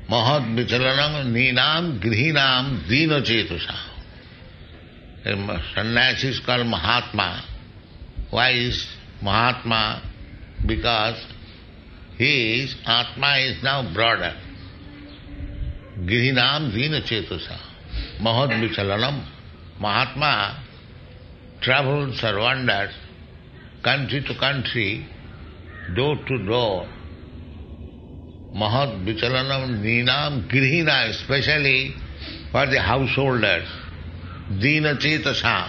Mahad vichalanam ninam grihinam dina chetusa. A sannyasi is called Mahatma. Why is Mahatma? Because his Atma is now broader. Grihinam dina chetusa. Mahad vichalanam. Mahatma travels or wanders country to country, door to door. Mahad vichalanam ninam grihina, especially for the householders. Dina chetasam,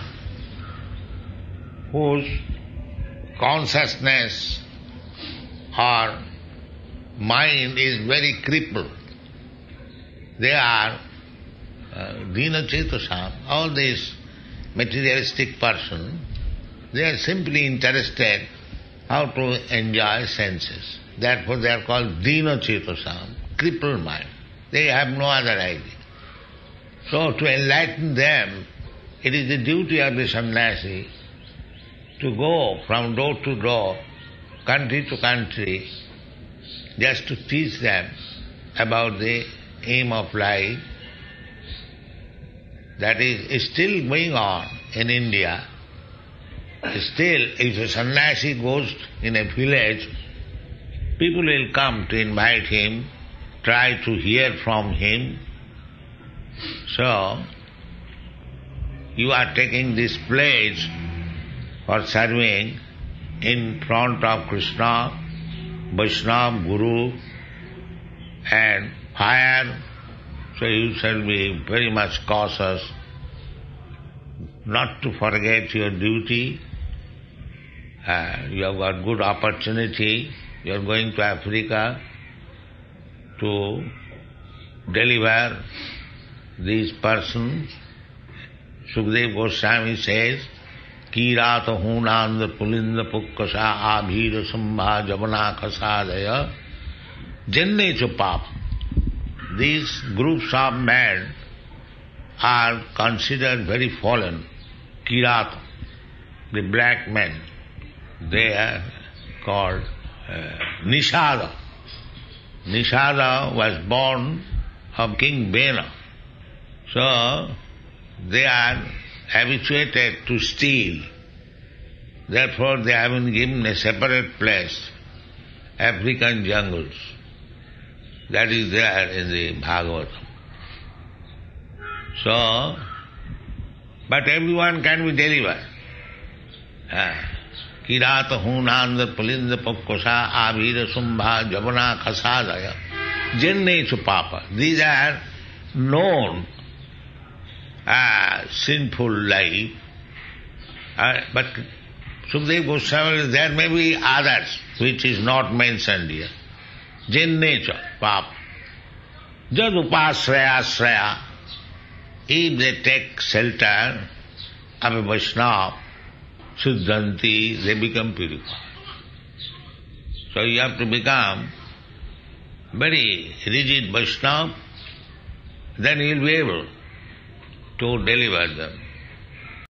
whose consciousness or mind is very crippled. They are Dina chetasam, all these materialistic person, they are simply interested how to enjoy senses. Therefore they are called Dina chetasam, crippled mind. They have no other idea. So to enlighten them, it is the duty of the sannyasi to go from door to door, country to country, just to teach them about the aim of life. That is still going on in India. Still, if a sannyasi goes in a village, people will come to invite him, try to hear from him. So, you are taking this pledge for serving in front of Krishna, Vaishnava, Guru and fire. So you shall be very much cautious not to forget your duty. You have got good opportunity. You are going to Africa to deliver these persons. Sukadeva Goswami says, Kirata hunanda pulinda pukkasa abhira sambha javana kasadaya jenne chupapa. These groups of men are considered very fallen. Kirata, the black men, they are called Nishada. Nishada was born of King Bena. So, they are habituated to steal. Therefore, they have been given a separate place, African jungles. That is there in the Bhagavatam. So, but everyone can be delivered. Kirata hunanda pulinda pakkosa avira sumbha javana khasadaya jenne chupapa. These are known sinful life. But Sukadeva Goswami, there may be others which is not mentioned here. Jenne chupapa. Jad upasraya sraya. If they take shelter of a Vaishnava, Siddhanti, they become purified. So you have to become very rigid Vaishnava, then you will be able to deliver them.